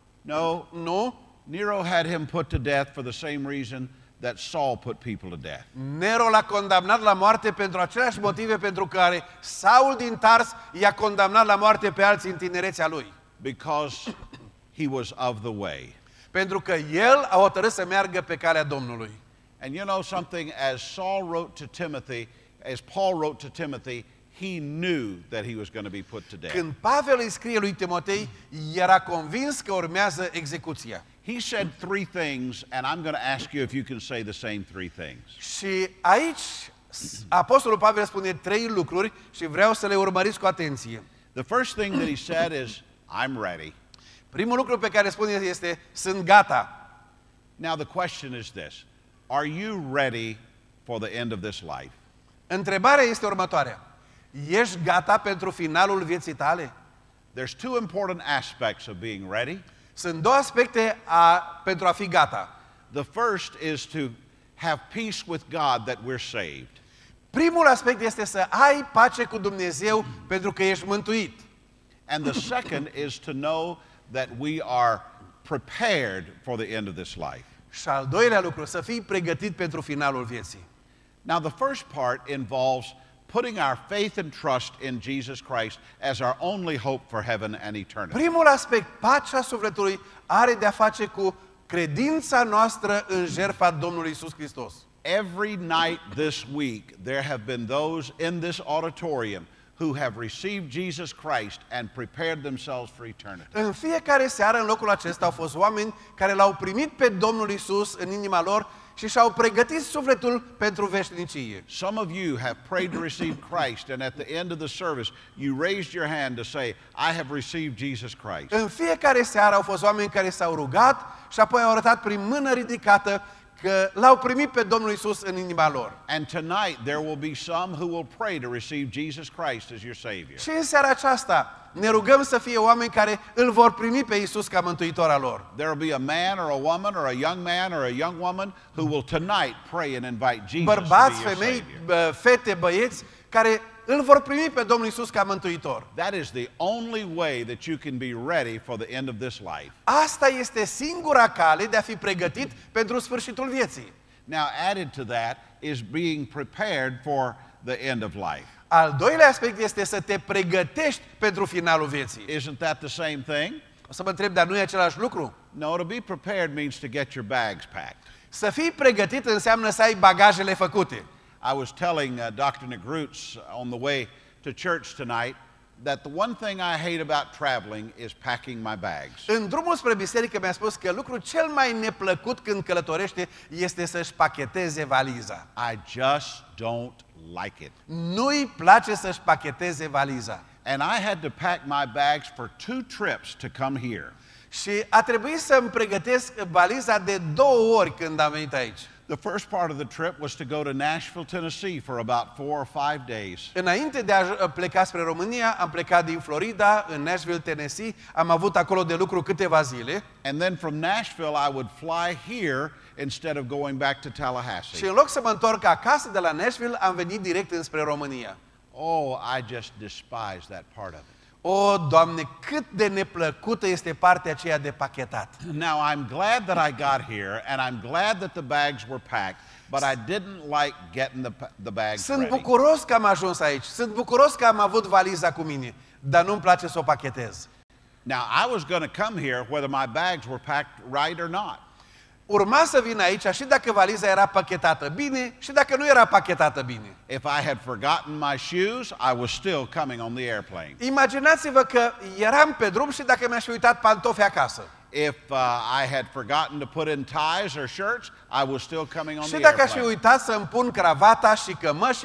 No, Nu. Nero had him put to death for the same reason that Saul put people to death. Nero l-a condamnat la moarte pentru aceleași motive pentru care Saul din Tars i-a condamnat la moarte pe alții în tinerețea lui. Because he was of the way. Pentru că el a hotărât să meargă pe calea Domnului. And you know something, as Saul wrote to Timothy, as Paul wrote to Timothy, he knew that he was going to be put to death. Când Pavel îi scrie lui Timotei, era convins că urmează execuția. He said three things, and I'm going to ask you if you can say the same three things. Și aici Apostolul Pavel spune trei lucruri și vreau să le urmăriți cu atenție. The first thing that he said is, I'm ready. Primul lucru pe care spune este, sunt gata. Now the question is this, are you ready for the end of this life? Întrebarea este următoarea. Ești gata pentru finalul vieții tale? There's two important aspects of being ready. Sunt două aspecte a, pentru a fi gata. The first is to have peace with God that we're saved. Primul aspect este să ai pace cu Dumnezeu pentru că ești mântuit. And the second is to know that we are prepared for the end of this life. Și al doilea lucru, să fii pregătit pentru finalul vieții. Now the first part involves putting our faith and trust in Jesus Christ as our only hope for heaven and eternity. Primul aspect, pacea sufletului, are de-a face cu credința noastră în jertfa Domnului Iisus Hristos. Every night this week there have been those in this auditorium who have received Jesus Christ and prepared themselves for eternity. În fiecare seară în locul acesta au fost oameni care l-au primit pe Domnul Iisus în inima lor și și-au pregătit sufletul pentru veșnicie. Some of you have prayed to receive Christ, and at the end of the service you raised your hand to say, I have received Jesus Christ. În fiecare seară au fost oameni care s-au rugat și apoi au arătat prin mână ridicată că l-au primit pe Domnul Iisus în inima lor. And tonight there will be some who will pray to receive Jesus Christ as your Savior. Și în seara aceasta ne rugăm să fie oameni care îl vor primi pe Iisus ca mântuitor al lor. There will be a man or a woman or a young man or a young woman who will tonight pray and invite Jesus Bărbați, to be your femei, Savior. bă, fete, băieți care îl vor primi pe Domnul Iisus ca mântuitor. That is the only way that you can be ready for the end of this life. Asta este singura cale de a fi pregătit pentru sfârșitul vieții. Now added to that is being prepared for the end of life. Al doilea aspect este să te pregătești pentru finalul vieții. Isn't that the same thing? O să mă întreb, dar nu e același lucru? No, to be prepared means to get your bags packed. Să fii pregătit înseamnă să ai bagajele făcute. I was telling uh, doctor Negrutz on the way to church tonight that the one thing I hate about traveling is packing my bags. În drumul spre biserică mi-a spus că lucrul cel mai neplăcut când călătorește este să-și pacheteze valiza. I just don't like it. Nu-i place să-și pacheteze valiza. And I had to pack my bags for two trips to come here. Și a trebuit să-mi pregătesc valiza de două ori când am venit aici. The first part of the trip was to go to Nashville, Tennessee for about four or five days. Înainte de a pleca spre România, am plecat din Florida, în Nashville, Tennessee. Am avut acolo de lucru câteva zile. And then from Nashville I would fly here instead of going back to Și Tallahassee. în loc să mă întorc acasă de la Nashville, am venit direct înspre România. Oh, I just despise that part of it. O, Doamne, cât de neplăcută este partea aceea de pachetat. Now, I'm glad that I got here, and I'm glad that the bags were packed, but I didn't like getting the, pa- the bags Sunt ready. bucuros că am ajuns aici. Sunt bucuros că am avut valiza cu mine, dar nu-mi place să o pachetez. Now, I was going to come here whether my bags were packed right or not. Urma să vin aici și dacă valiza era pachetată bine și dacă nu era pachetată bine. If I had forgotten my shoes, I was still coming on the airplane. Imaginați-vă că eram pe drum și dacă mi-aș fi uitat pantofi acasă. If uh, I had forgotten to put in ties or shirts, I was still coming on Și the dacă aș fi airplane. uitat să-mi pun cravata și cămășile,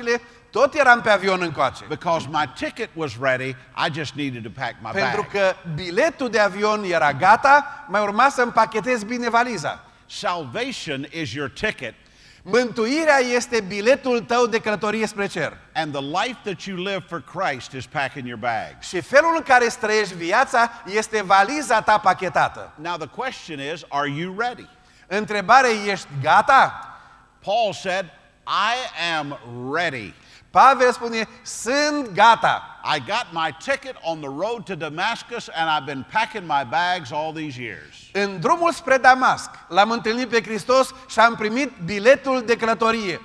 tot eram pe avion încoace. Because my ticket was ready, I just needed to pack my Pentru bag. că biletul de avion era gata, mai urma să împachetez bine valiza. Salvation is your ticket, Mântuirea este biletul tău de călătorie spre cer. and the life that you live for Christ is packing your bags. Și felul în care îți trăiești viața este valiza ta pachetată. Now the question is, are you ready? Întrebarea, ești gata? Paul said, I am ready. Pavel spune, sunt gata. I got my ticket on the road to Damascus and I've been packing my bags all these years. În drumul spre Damasc l-am întâlnit pe Hristos și am primit biletul de călătorie.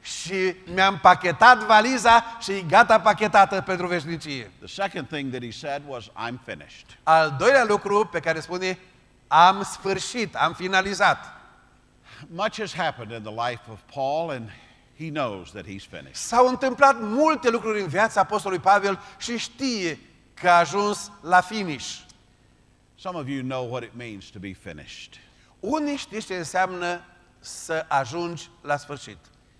Și mi-am pachetat valiza și e gata pachetată pentru veșnicie. The second thing that he said was, I'm finished. Al doilea lucru pe care spune, am sfârșit, am finalizat. Much has happened in the life of Paul and he knows that he's finished. S-au întâmplat multe lucruri în viața apostolului Pavel și știe că a ajuns la finish. Some of you know what it means to be finished. Unii știți ce înseamnă să ajungi la sfârșit.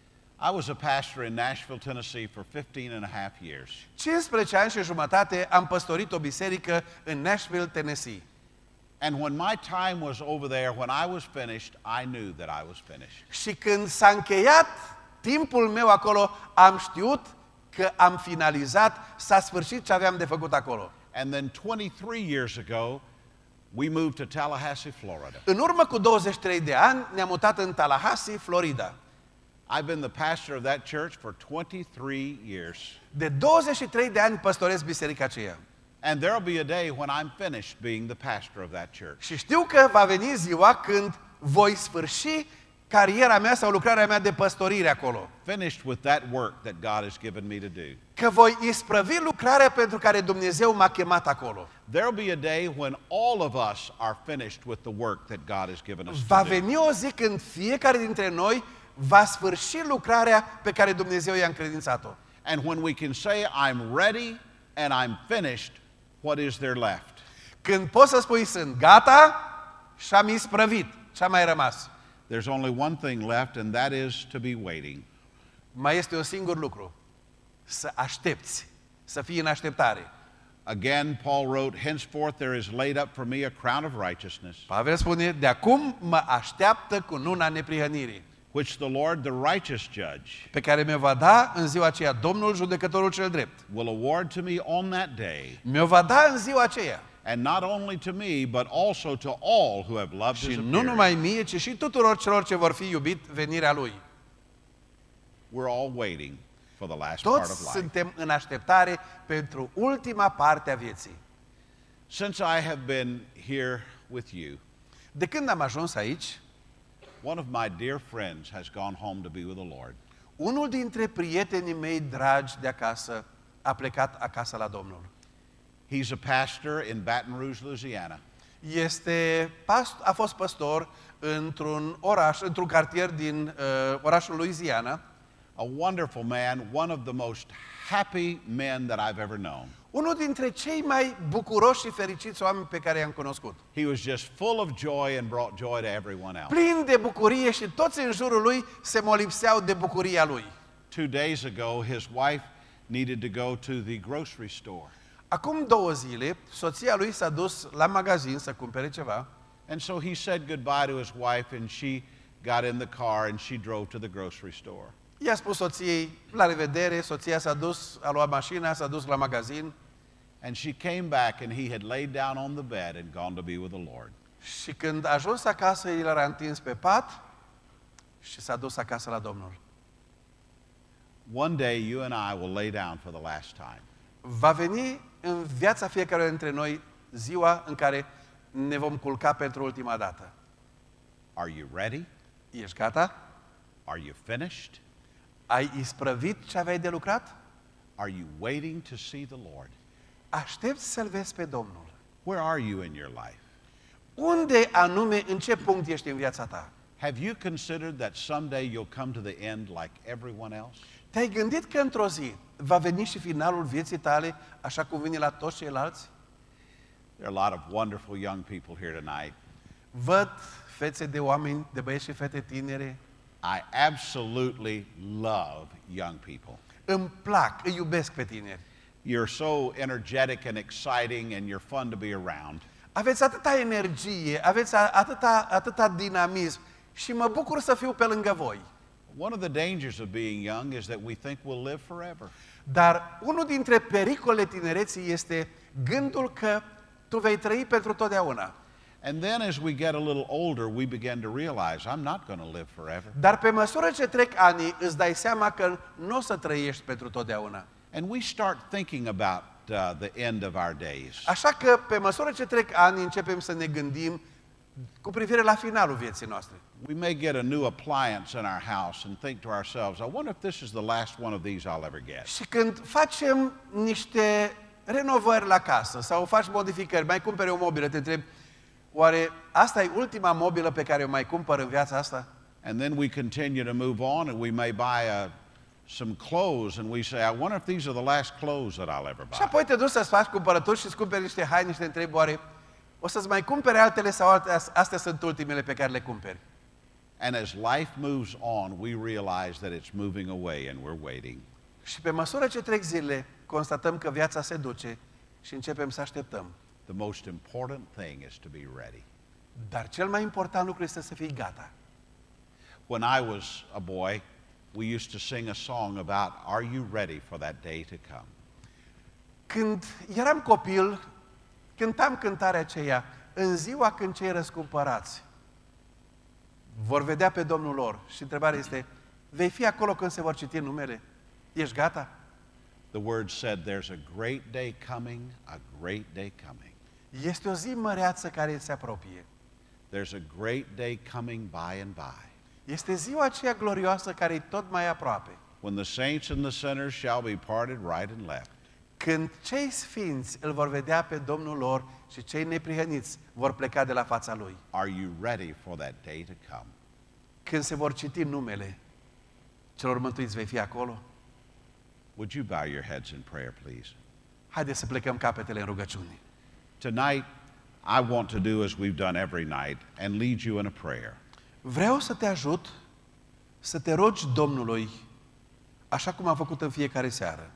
I was a pastor in Nashville, Tennessee for fifteen and a half years. cincisprezece ani și jumătate am păstorit o biserică în Nashville, Tennessee. And when my time was over there, when I was finished, I knew that I was finished. Și când s-a încheiat timpul meu acolo, am știut că am finalizat, s-a sfârșit ce aveam de făcut acolo. And then twenty-three years ago, we moved to Tallahassee, Florida. În urmă cu douăzeci și trei de ani ne-am mutat în Tallahassee, Florida. I've been the pastor of that church for twenty-three years. De douăzeci și trei de ani păstoresc biserica aceea. And there'll be a day when I'm finished being the pastor of that church. Și știu că va veni ziua când voi sfârși cariera mea sau lucrarea mea de păstorire acolo. Finished with that work that God has given me to do. Că voi isprăvi lucrarea pentru care Dumnezeu m-a chemat acolo. There'll be a day when all of us are finished with the work that God has given us Va to do. veni o zi când fiecare dintre noi va sfârși lucrarea pe care Dumnezeu i-a încredințat-o. And when we can say, I'm ready and I'm finished, what is there left? Când poți să spui, sunt gata și am isprăvit, ce-a mai rămas? There's only one thing left, and that is to be waiting. Mai este un singur lucru, să aștepți, să fii în așteptare. Again, Paul wrote, henceforth there is laid up for me a crown of righteousness, Pavel spune, de acum mă așteaptă cununa neprihănirii, which the Lord, the righteous judge, pe care mi-o va da în ziua aceea Domnul judecătorul cel drept. will award to me on that day, Mi-o va da în ziua aceea. and not only to me, but also to all who have loved Și his nu appearing. numai mie, ci și tuturor celor ce vor fi iubit venirea Lui. We're all waiting for the last part Toți of life. suntem în așteptare pentru ultima parte a vieții. Since I have been here with you, De când am ajuns aici, one of my dear friends has gone home to be with the Lord. unul dintre prietenii mei dragi de acasă a plecat acasă la Domnul. He's a pastor in Baton Rouge, Louisiana. Este past- a fost păstor într-un oraș, într-un cartier din uh, orașul Louisiana. A wonderful man, one of the most happy men that I've ever known. Unul dintre cei mai bucuroși și fericiți oameni pe care i-am cunoscut. He was just full of joy and brought joy to everyone else. Plin de bucurie și toți în jurul lui se molipseau de bucuria lui. Two days ago, his wife needed to go to the grocery store. Acum două zile, soția lui s-a dus la magazin să cumpere ceva And so he said goodbye to his wife, and she got in the car and she drove to the grocery store. I-a spus soției, la revedere, soția s-a dus, a luat mașina, s-a dus la magazin And she came back, and he had laid down on the bed and gone to be with the Lord. și când a ajuns acasă, el era întins pe pat și s-a dus acasă la Domnul. One day, you and I will lay down for the last time. Va veni în viața fiecare dintre noi ziua în care ne vom culca pentru ultima dată. Are you ready? Ești gata? Are you finished? Ai isprăvit ce aveai de lucrat? Are you waiting to see the Lord? Aștepți să-L vezi pe Domnul. Where are you in your life? Unde anume, în ce punct ești în viața ta? Have you considered that someday you'll come to the end like everyone else? Te-ai gândit că într-o zi va veni și finalul vieții tale așa cum vine la toți ceilalți? There are a lot of wonderful young people here tonight. Văd fețe de oameni, de băieți și fete tinere. I absolutely love young people. îmi plac, îi iubesc pe tineri. You're so energetic and exciting and you're fun to be around. Aveți atâta energie, aveți atâta, atâta dinamism și mă bucur să fiu pe lângă voi. One of the dangers of being young is that we think we'll live forever. Dar unul dintre pericolele tinereții este gândul că tu vei trăi pentru totdeauna. And then as we get a little older, we begin to realize I'm not going to live forever. Dar pe măsură ce trec ani, îți dai seama că nu o să trăiești pentru totdeauna. And we start thinking about uh, the end of our days. Așa că pe măsură ce trec ani, începem să ne gândim cu privire la finalul vieții noastre. We may get a new appliance in our house and think to ourselves, I wonder if this is the last one of these I'll ever get. Și când facem niște renovări la casă sau faci modificări, mai cumperi o mobilă, te întrebi, oare asta e ultima mobilă pe care o mai cumpăr în viața asta? And then we continue to move on and we may buy a, some clothes and we say, I wonder if these are the last clothes that I'll ever Și buy. apoi te duci să-ți faci cumpărături și îți cumperi niște haine și te întrebi, oare o să-ți mai cumpere altele sau alte, astea sunt ultimele pe care le cumperi? And as life moves on, we realize that it's moving away and we're waiting. Și pe măsură ce trec zilele, constatăm că viața se duce și începem să așteptăm. The most important thing is to be ready. Dar cel mai important lucru este să fii gata. When I was a boy, we used to sing a song about, are you ready for that day to come? Când eram copil, cântam cântarea aceea, în ziua când cei răscumpărați vor vedea pe Domnul lor. Și întrebarea este, vei fi acolo când se vor citi numele? Ești gata? The word said there's a great day coming, a great day coming. Este o zi măreață care se apropie. There's a great day coming by and by. Este ziua aceea glorioasă care e tot mai aproape. When the saints and the sinners shall be parted right and left. Când cei sfinți îl vor vedea pe Domnul lor și cei neprihăniți vor pleca de la fața Lui. Are you ready for that day to come? Când se vor citi numele celor mântuiți, vei fi acolo? Would you bow your heads in prayer, please? Haideți să plecăm capetele în rugăciune. Tonight, I want to do as we've done every night and lead you in a prayer. Vreau să te ajut să te rogi Domnului așa cum am făcut în fiecare seară.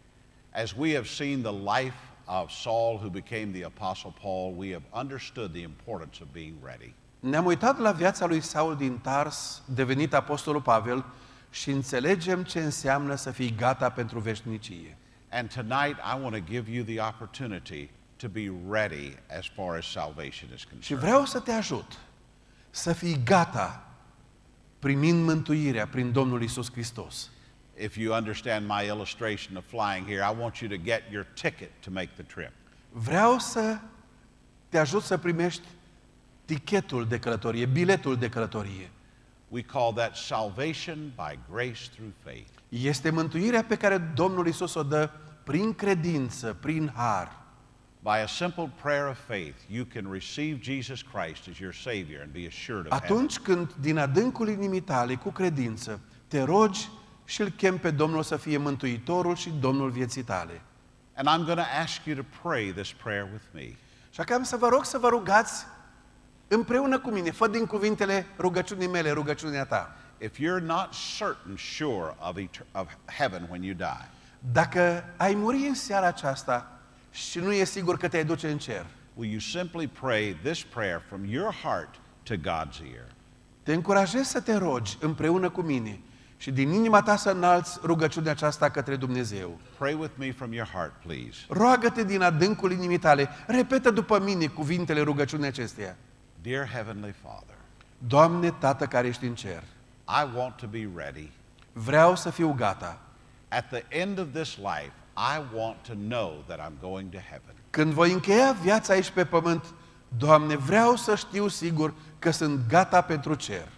As we have seen the life of Saul, who became the Apostle Paul, we have understood the importance of being ready. Ne-am uitat la viața lui Saul din Tars, devenit Apostolul Pavel, și înțelegem ce înseamnă să fii gata pentru veșnicie. And tonight I want to give you the opportunity to be ready as far as salvation is Și concerned. vreau să te ajut să fii gata primind mântuirea prin Domnul Iisus Hristos. If you understand my illustration of flying here, I want you to get your ticket to make the trip. Vreau să te ajut să primești tichetul de călătorie, biletul de călătorie. We call that salvation by grace through faith. Este mântuirea pe care Domnul Iisus o dă prin credință, prin har. By a simple prayer of faith, you can receive Jesus Christ as your Savior and be assured of heaven. Atunci când din adâncul inimii tale, cu credință, te rogi și îl chem pe Domnul să fie Mântuitorul și Domnul vieții tale. And I'm going to ask you to pray this prayer with me. Și acum să vă rog să vă rugați împreună cu mine. Fă din cuvintele rugăciunii mele, rugăciunea ta. If you're not certain, sure of, etern- of heaven when you die, Dacă ai muri în seara aceasta și nu e sigur că te-ai duce în cer, will you simply pray this prayer from your heart to God's ear? te încurajez să te rogi împreună cu mine și din inima ta să înalți rugăciunea aceasta către Dumnezeu. Pray with me from your heart, please. Roagă-te din adâncul inimii tale, repetă după mine cuvintele rugăciunii acesteia. Dear Heavenly Father, Doamne, Tată care ești în cer, I want to be ready. vreau să fiu gata. At the end of this life, I want to know that I'm going to heaven. Când voi încheia viața aici pe pământ, Doamne, vreau să știu sigur că sunt gata pentru cer.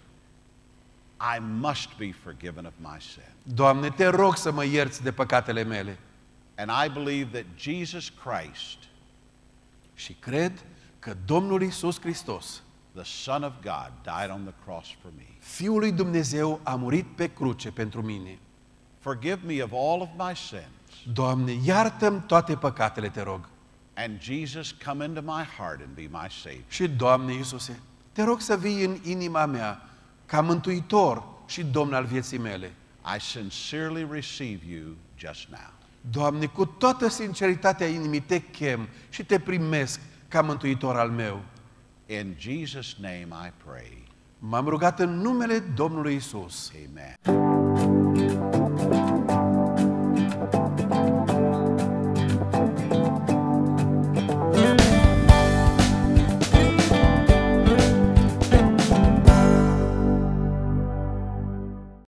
I must be forgiven of my sin. Doamne, te rog să mă ierți de păcatele mele. And I believe that Jesus Christ, Și cred că Domnul Iisus Hristos, the Son of God, died on the cross for me. Fiul lui Dumnezeu, a murit pe cruce pentru mine. Forgive me of all of my sins. Doamne, iartă-mi toate păcatele, te rog. And Jesus, come into my heart and be my Savior. Și, Doamne Iisuse, te rog să vii în inima mea ca mântuitor și Domn al vieții mele. I sincerely receive you just now. Doamne, cu toată sinceritatea inimii te chem și te primesc ca mântuitor al meu. In Jesus' name I pray. M-am rugat în numele Domnului Isus. Amen.